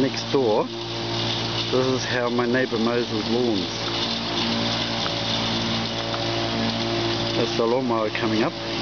next door, this is how my neighbour mows his lawns. That's the lawnmower coming up.